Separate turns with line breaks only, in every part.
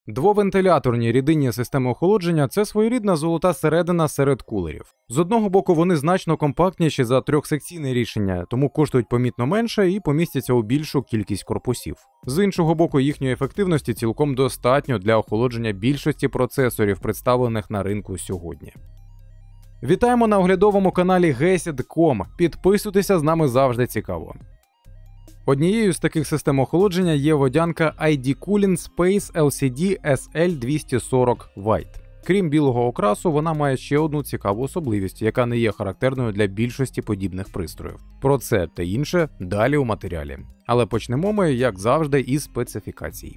Двовентиляторні рідинні системи охолодження – це своєрідна золота середина серед кулерів. З одного боку, вони значно компактніші за трьохсекційне рішення, тому коштують помітно менше і помістяться у більшу кількість корпусів. З іншого боку, їхньої ефективності цілком достатньо для охолодження більшості процесорів, представлених на ринку сьогодні. Вітаємо на оглядовому каналі Gesid.com. Підписуйтеся, з нами завжди цікаво. Однією з таких систем охолодження є водянка ID Cooling Space LCD SL240 White. Крім білого окрасу, вона має ще одну цікаву особливість, яка не є характерною для більшості подібних пристроїв. Про це та інше далі у матеріалі. Але почнемо ми, як завжди, із специфікацій.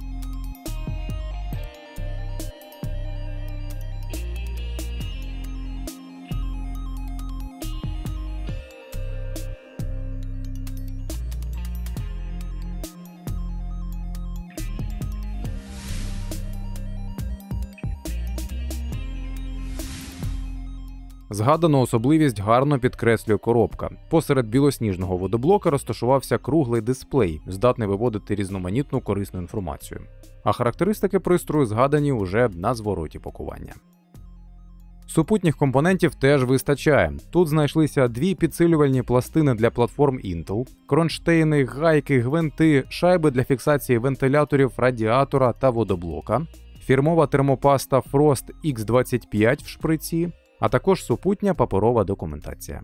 Згадану особливість гарно підкреслює коробка. Посеред білосніжного водоблока розташувався круглий дисплей, здатний виводити різноманітну корисну інформацію. А характеристики пристрою згадані уже на звороті пакування. Супутніх компонентів теж вистачає. Тут знайшлися дві підсилювальні пластини для платформ Intel, кронштейни, гайки, гвинти, шайби для фіксації вентиляторів, радіатора та водоблока, фірмова термопаста Frost X25 в шприці, а також супутня паперова документація.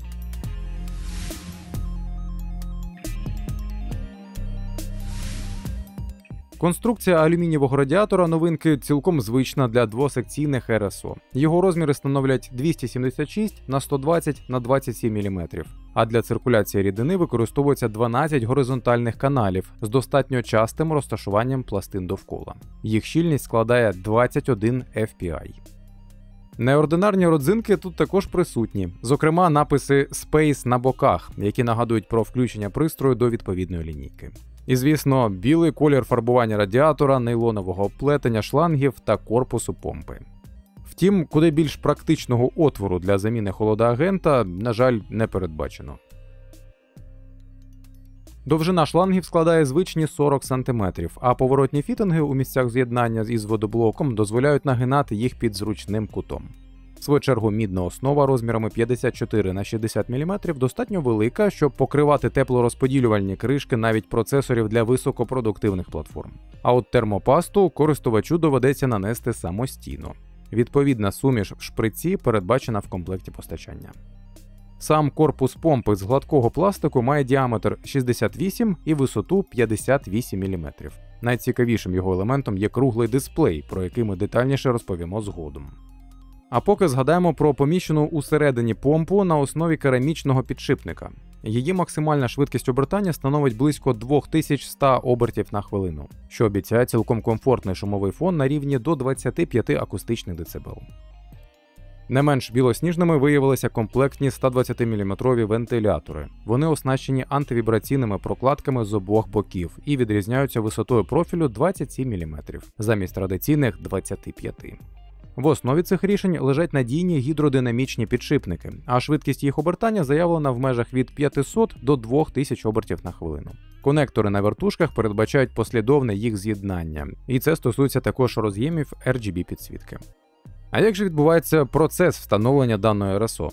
Конструкція алюмінієвого радіатора новинки цілком звична для двосекційних РСО. Його розміри становлять 276 на 120 на 27 мм, а для циркуляції рідини використовується 12 горизонтальних каналів з достатньо частим розташуванням пластин довкола. Їх щільність складає 21 FPI. Неординарні родзинки тут також присутні, зокрема написи Space на боках, які нагадують про включення пристрою до відповідної лінійки. І, звісно, білий колір фарбування радіатора, нейлонового обплетення шлангів та корпусу помпи. Втім, куди більш практичного отвору для заміни холодоагента, на жаль, не передбачено. Довжина шлангів складає звичні 40 см, а поворотні фітинги у місцях з'єднання із водоблоком дозволяють нагинати їх під зручним кутом. В свою чергу мідна основа розмірами 54 на 60 мм достатньо велика, щоб покривати теплорозподілювальні кришки навіть процесорів для високопродуктивних платформ. А от термопасту користувачу доведеться нанести самостійно. Відповідна суміш в шприці передбачена в комплекті постачання. Сам корпус помпи з гладкого пластику має діаметр 68 і висоту 58 мм. Найцікавішим його елементом є круглий дисплей, про який ми детальніше розповімо згодом. А поки згадаємо про поміщену усередині помпу на основі керамічного підшипника. Її максимальна швидкість обертання становить близько 2100 обертів на хвилину, що обіцяє цілком комфортний шумовий фон на рівні до 25 акустичних дБ. Не менш білосніжними виявилися комплектні 120-мм вентилятори. Вони оснащені антивібраційними прокладками з обох боків і відрізняються висотою профілю 27 мм, замість традиційних 25. В основі цих рішень лежать надійні гідродинамічні підшипники, а швидкість їх обертання заявлена в межах від 500 до 2000 обертів на хвилину. Конектори на вертушках передбачають послідовне їх з'єднання, і це стосується також роз'ємів RGB-підсвітки. А як же відбувається процес встановлення даної РСО?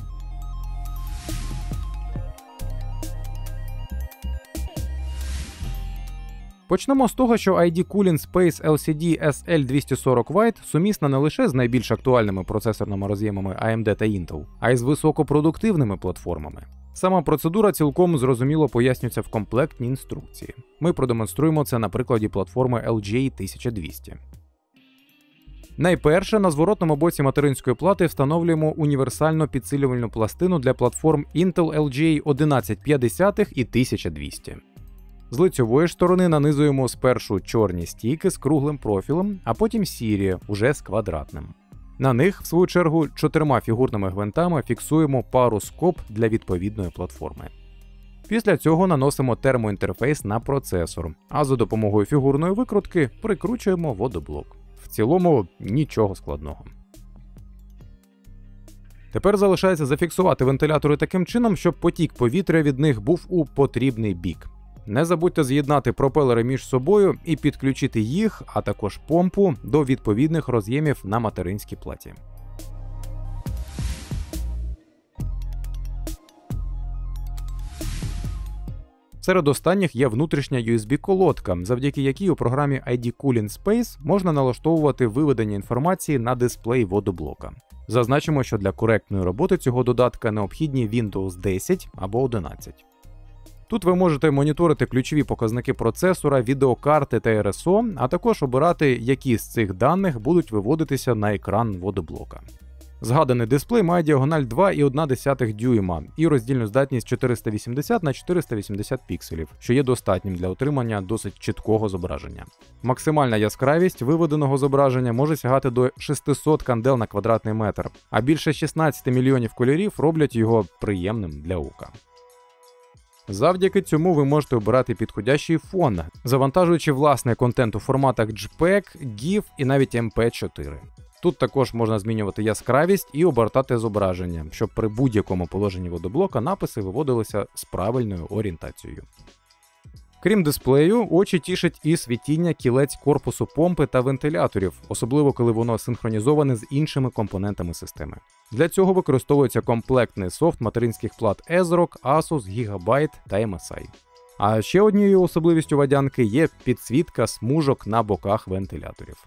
Почнемо з того, що ID Cooling Space LCD SL240 White сумісна не лише з найбільш актуальними процесорними роз'ємами AMD та Intel, а й з високопродуктивними платформами. Сама процедура цілком зрозуміло пояснюється в комплектній інструкції. Ми продемонструємо це на прикладі платформи LGA 1200. Найперше, на зворотному боці материнської плати встановлюємо універсальну підсилювальну пластину для платформ Intel LGA 1150 і 1200. З лицьової ж сторони нанизуємо спершу чорні стійки з круглим профілем, а потім сірі, уже з квадратним. На них, в свою чергу, 4 фігурними гвинтами фіксуємо пару скоб для відповідної платформи. Після цього наносимо термоінтерфейс на процесор, а за допомогою фігурної викрутки прикручуємо водоблок. В цілому нічого складного. Тепер залишається зафіксувати вентилятори таким чином, щоб потік повітря від них був у потрібний бік. Не забудьте з'єднати пропелери між собою і підключити їх, а також помпу до відповідних роз'ємів на материнській платі. Серед останніх є внутрішня USB-колодка, завдяки якій у програмі ID Cooling Space можна налаштовувати виведення інформації на дисплей водоблока. Зазначимо, що для коректної роботи цього додатка необхідні Windows 10 або 11. Тут ви можете моніторити ключові показники процесора, відеокарти та RSO, а також обирати, які з цих даних будуть виводитися на екран водоблока. Згаданий дисплей має діагональ 2,1 дюйма і роздільну здатність 480 на 480 пікселів, що є достатнім для отримання досить чіткого зображення. Максимальна яскравість виведеного зображення може сягати до 600 кандел на квадратний метр, а більше 16 мільйонів кольорів роблять його приємним для ока. Завдяки цьому ви можете обирати підходящий фон, завантажуючи власний контент у форматах JPEG, GIF і навіть MP4. Тут також можна змінювати яскравість і обертати зображення, щоб при будь-якому положенні водоблока написи виводилися з правильною орієнтацією. Крім дисплею, очі тішить і світіння кілець корпусу помпи та вентиляторів, особливо коли воно синхронізоване з іншими компонентами системи. Для цього використовується комплектний софт материнських плат ASRock, Asus, Gigabyte та MSI. А ще однією особливістю водянки є підсвітка смужок на боках вентиляторів.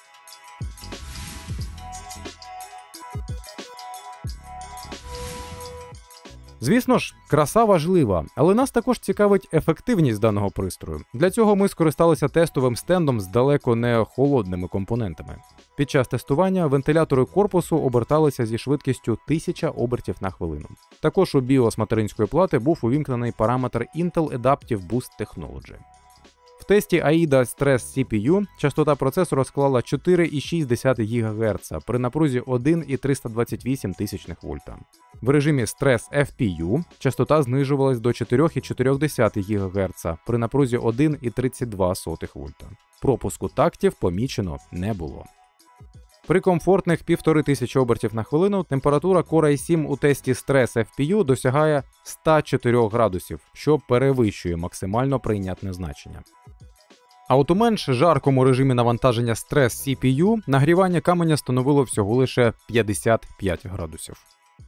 Звісно ж, краса важлива, але нас також цікавить ефективність даного пристрою. Для цього ми скористалися тестовим стендом з далеко не холодними компонентами. Під час тестування вентилятори корпусу оберталися зі швидкістю 1000 обертів на хвилину. Також у BIOS материнської плати був увімкнений параметр Intel Adaptive Boost Technology. В тесті AIDA Stress CPU частота процесора склала 4,6 ГГц при напрузі 1,328 вольта. В режимі Stress FPU частота знижувалась до 4,4 ГГц при напрузі 1,32 вольта. Пропуску тактів помічено не було. При комфортних 1500 обертів на хвилину температура Core i7 у тесті Stress FPU досягає 104 градусів, що перевищує максимально прийнятне значення. А от у менш жаркому режимі навантаження Stress CPU нагрівання каменя становило всього лише 55 градусів.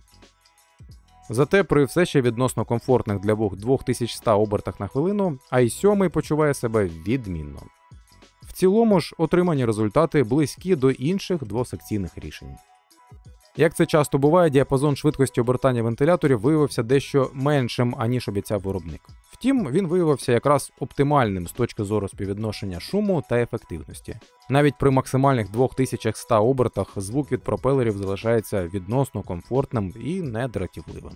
Зате при все ще відносно комфортних для вух 2100 обертах на хвилину i7 почуває себе відмінно. В цілому ж отримані результати близькі до інших двосекційних рішень. Як це часто буває, діапазон швидкості обертання вентиляторів виявився дещо меншим, аніж обіцяв виробник. Втім, він виявився якраз оптимальним з точки зору співвідношення шуму та ефективності. Навіть при максимальних 2100 обертах звук від пропелерів залишається відносно комфортним і недратівливим.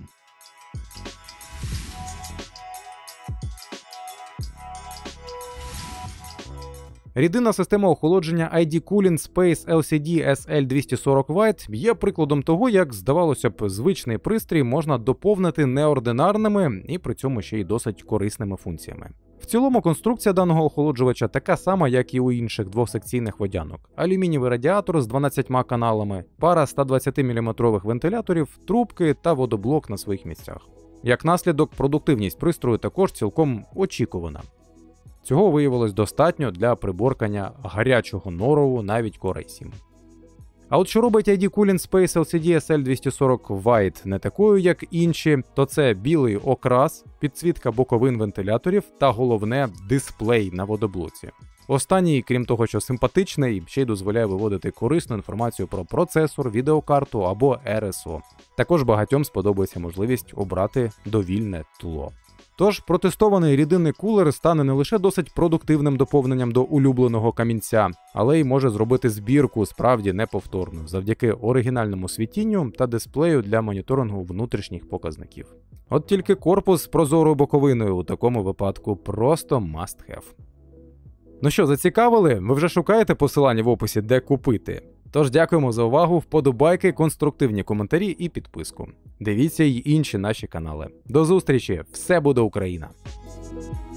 Рідинна система охолодження ID Cooling Space LCD SL240 White є прикладом того, як, здавалося б, звичний пристрій можна доповнити неординарними і при цьому ще й досить корисними функціями. В цілому конструкція даного охолоджувача така сама, як і у інших двосекційних водянок. Алюмінієвий радіатор з 12 каналами, пара 120 мм вентиляторів, трубки та водоблок на своїх місцях. Як наслідок, продуктивність пристрою також цілком очікувана. Цього виявилось достатньо для приборкання гарячого норову навіть Core i7. А от що робить ID Cooling Space LCD SL240 White не такою, як інші, то це білий окрас, підсвітка боковин вентиляторів та головне – дисплей на водоблоці. Останній, крім того, що симпатичний, ще й дозволяє виводити корисну інформацію про процесор, відеокарту або RSO. Також багатьом сподобається можливість обрати довільне тло. Тож, протестований рідинний кулер стане не лише досить продуктивним доповненням до улюбленого камінця, але й може зробити збірку справді неповторну, завдяки оригінальному світінню та дисплею для моніторингу внутрішніх показників. От тільки корпус з прозорою боковиною у такому випадку просто must have. Ну що, зацікавили? Ви вже шукаєте посилання в описі, де купити? Тож дякуємо за увагу, вподобайки, конструктивні коментарі і підписку. Дивіться й інші наші канали. До зустрічі! Все буде Україна!